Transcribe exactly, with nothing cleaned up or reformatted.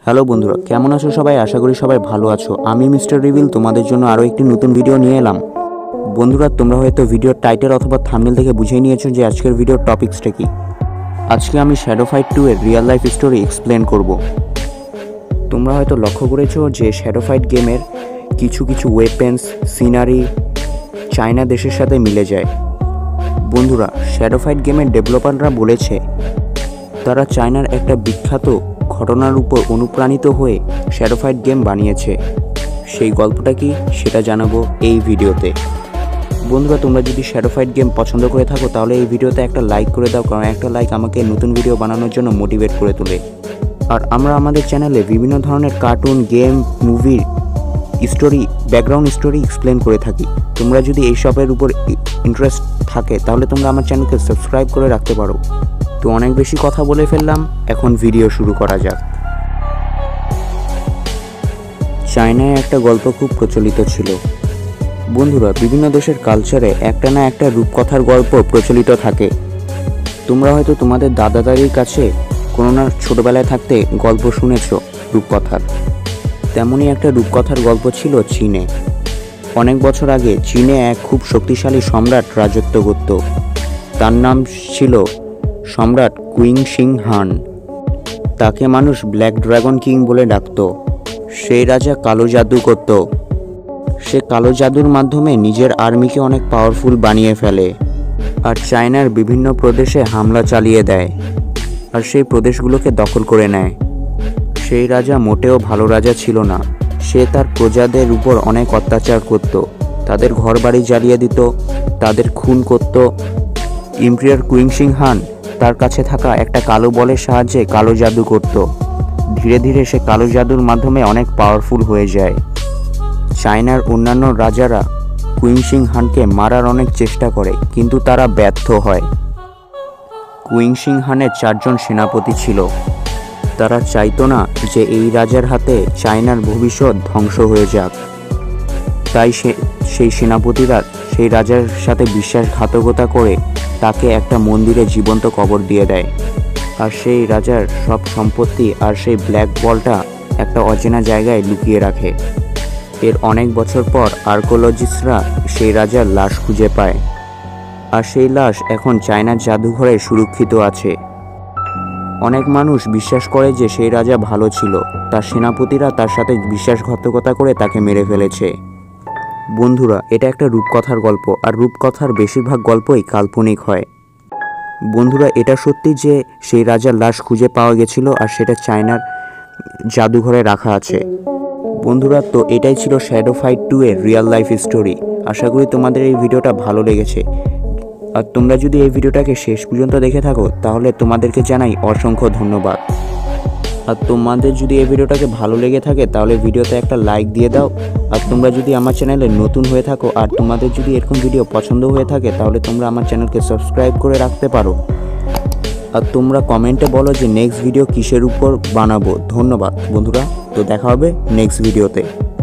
Hello বন্ধুরা, কেমন আছো সবাই? আশা করি সবাই ভালো আছো। আমি মিস্টার রিভিল তোমাদের জন্য আরও একটি নতুন ভিডিও নিয়ে এলাম। বন্ধুরা, তোমরা হয়তো ভিডিওর টাইটেল অথবা থাম্বনেল থেকে বুঝে নিয়েছো যে আজকের ভিডিওর টপিকসটা কি। আজকে আমি শ্যাডো ফাইট টু এর রিয়েল লাইফ স্টোরি এক্সপ্লেন করব। তোমরা হয়তো লক্ষ্য করেছো যে শ্যাডো ফাইট গেমের কিছু কিছু ওয়েপেন্স, সিনারি চায়না দেশের সাথে মিলে যায়। বন্ধুরা, শ্যাডো ফাইট গেমের ডেভেলপাররা বলেছে তারা চায়নার একটা বিখ্যাত ঘটনার উপর অনুপ্রাণিত হয়ে শ্যাডো ফাইট গেম বানিয়েছে। সেই গল্পটা কি সেটা জানাবো এই ভিডিওতে। বন্ধুরা, তোমরা যদি শ্যাডো ফাইট গেম পছন্দ করে থাকো তাহলে এই ভিডিওতে একটা লাইক করে দাও, কারণ একটা লাইক আমাকে নতুন ভিডিও বানানোর জন্য মোটিভেট করে তোলে। আর আমরা আমাদের চ্যানেলে বিভিন্ন ধরনের কার্টুন, গেম, মুভির স্টোরি, ব্যাকগ্রাউন্ড স্টোরি এক্সপ্লেন করে থাকি। তোমরা যদি এই সবের উপর ইন্টারেস্ট থাকে তাহলে তোমরা আমার চ্যানেলকে সাবস্ক্রাইব করে রাখতে পারো। তো অনেক বেশি কথা বলে ফেললাম, এখন ভিডিও শুরু করা যাক। চায়নায় একটা গল্প খুব প্রচলিত ছিল। বন্ধুরা, বিভিন্ন দেশের কালচারে একটা না একটা রূপকথার গল্প প্রচলিত থাকে। তোমরা হয়তো তোমাদের দাদা দাদির কাছে কোনো না ছোটবেলায় থাকতে গল্প শুনেছ রূপকথার। তেমনই একটা রূপকথার গল্প ছিল চীনে। অনেক বছর আগে চীনে এক খুব শক্তিশালী সম্রাট রাজত্ব করত। তার নাম ছিল সম্রাট কুইং শিং হান। তাকে মানুষ ব্ল্যাক ড্রাগন কিং বলে ডাকত। সেই রাজা কালো জাদু করত। সে কালো জাদুর মাধ্যমে নিজের আর্মিকে অনেক পাওয়ারফুল বানিয়ে ফেলে আর চায়নার বিভিন্ন প্রদেশে হামলা চালিয়ে দেয় আর সেই প্রদেশগুলোকে দখল করে নেয়। সেই রাজা মোটেও ভালো রাজা ছিল না। সে তার প্রজাদের উপর অনেক অত্যাচার করত, তাদের ঘর বাড়ি জ্বালিয়ে দিত, তাদের খুন করত। এম্পায়ার কুইং শিং হান তার কাছে থাকা একটা কালো বলের সাহায্যে কালো জাদু করত। ধীরে ধীরে সে কালো জাদুর মাধ্যমে অনেক পাওয়ারফুল হয়ে যায়। চায়নার অন্যান্য রাজারা কুইং শিং হানকে মারার অনেক চেষ্টা করে, কিন্তু তারা ব্যর্থ হয়। কুইং শিং হানের চারজন সেনাপতি ছিল। তারা চাইতো না যে এই রাজার হাতে চায়নার ভবিষ্যৎ ধ্বংস হয়ে যাক। তাই সে সেই সেনাপতিরা সেই রাজার সাথে বিশ্বাসঘাতকতা করে তাকে একটা মন্দিরে জীবন্ত কবর দিয়ে দেয় আর সেই রাজার সব সম্পত্তি আর সেই ব্ল্যাক বলটা একটা অচেনা জায়গায় লুকিয়ে রাখে। এর অনেক বছর পর আর্কোলজিস্টরা সেই রাজার লাশ খুঁজে পায় আর সেই লাশ এখন চায়নার জাদুঘরে সুরক্ষিত আছে। অনেক মানুষ বিশ্বাস করে যে সেই রাজা ভালো ছিল, তার সেনাপতিরা তার সাথে বিশ্বাসঘাতকতা করে তাকে মেরে ফেলেছে। বন্ধুরা, এটা একটা রূপকথার গল্প আর রূপকথার বেশিরভাগ গল্পই কাল্পনিক হয়। বন্ধুরা, এটা সত্যি যে সেই রাজার লাশ খুঁজে পাওয়া গেছিল আর সেটা চায়নার জাদুঘরে রাখা আছে। বন্ধুরা, তো এটাই ছিল শ্যাডো ফাইট টু এর রিয়েল লাইফ স্টোরি। আশা করি তোমাদের এই ভিডিওটা ভালো লেগেছে। আর তোমরা যদি এই ভিডিওটাকে শেষ পর্যন্ত দেখে থাকো তাহলে তোমাদেরকে জানাই অসংখ্য ধন্যবাদ। আর তোমাদের যদি এই ভিডিওটাকে ভালো লেগে থাকে তাহলে ভিডিওতে একটা লাইক দিয়ে দাও। আর তোমরা যদি আমার চ্যানেলে নতুন হয়ে থাকো আর তোমাদের যদি এরকম ভিডিও পছন্দ হয়ে থাকে তাহলে তোমরা আমার চ্যানেলকে সাবস্ক্রাইব করে রাখতে পারো। আর তোমরা কমেন্টে বলো যে নেক্সট ভিডিও কিসের উপর বানাবো। ধন্যবাদ বন্ধুরা, তো দেখা হবে নেক্সট ভিডিওতে।